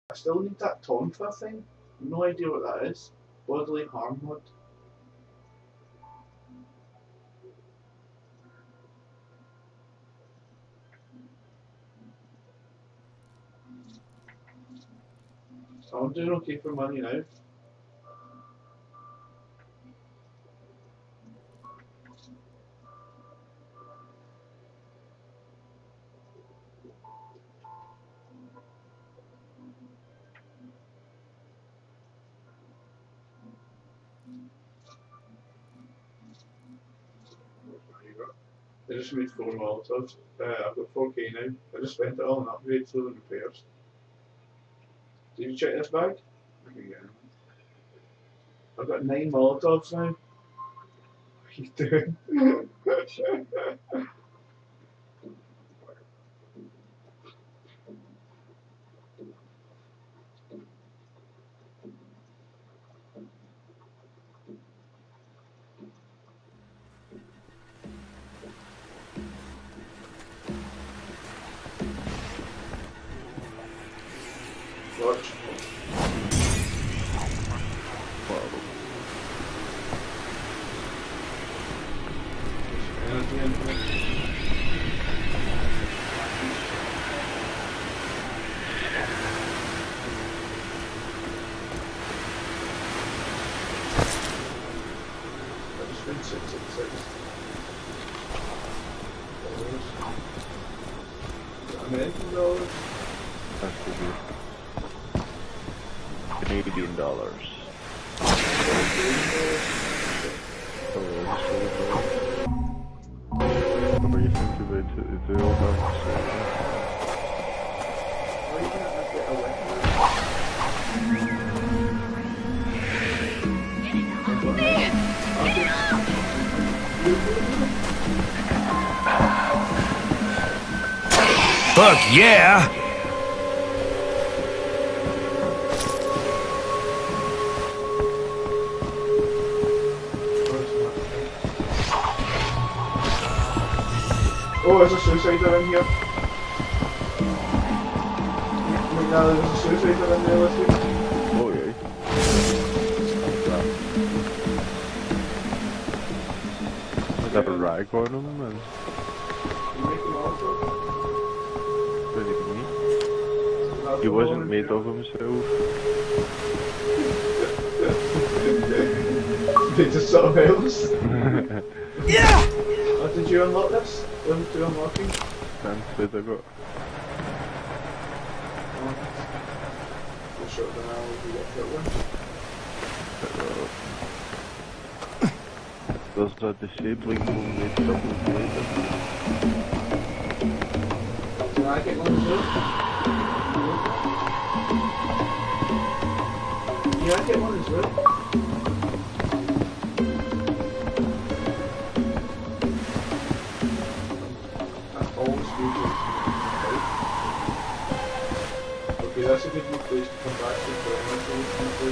I still need that Tonfa thing. No idea what that is. Bodily harm mod. I'm doing okay for money now. I just made 4 Molotovs. I've got 4k now. I just spent it all on upgrades and repairs. Did you check this bag? Okay, yeah. I've got 9 Molotovs now. What are you doing? Watch. American dollars? That could be Canadian dollars. What you think about it? They all have the same. Why are you gonna get a weapon? Fuck yeah! Oh, there's a suicider in here. Now there's a suicider in there with you. Oh yeah. I'd have a rag on him and... He wasn't made of himself. Made of something else. Yeah! Oh, did you unlock this? Level 2 unlocking? Can't say I got. We'll shut them out if we get killed one. There's a disabling mode made double later. Can I get one as well? Yeah, I get one as well. That's always good. Okay, that's a good new place to come back to for energy.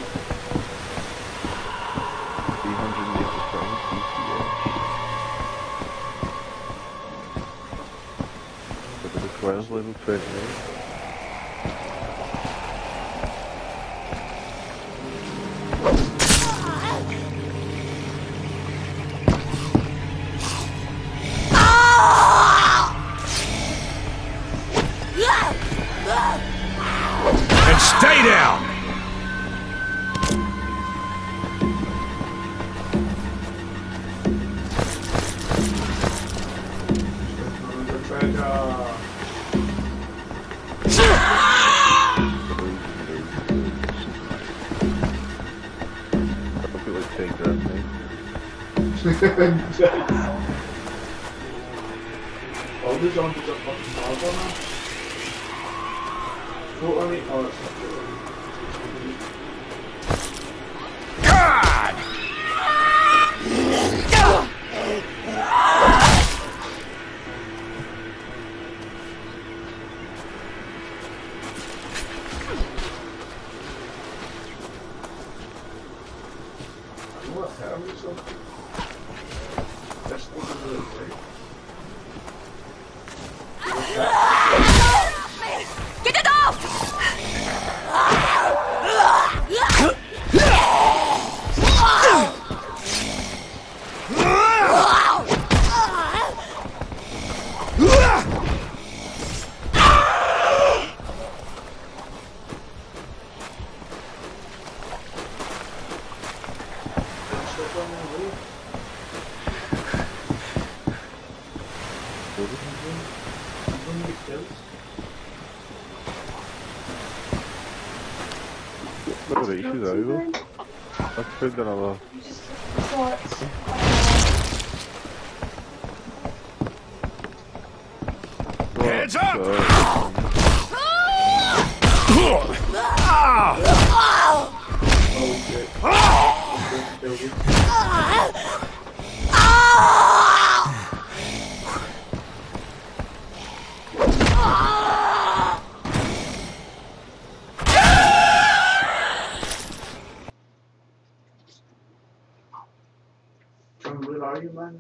380 PCS. But it requires level 28. And stay down! I feel like saying that thing. All the zombies are fucking hard on us. Float on it. Oh, it's not good. God! What happened to something? That's not really great. Get it off! going away. I'm going to get kills. Alright, she's over. I've found another. Heads up! Oh shit. Kill you. John, where are you, man?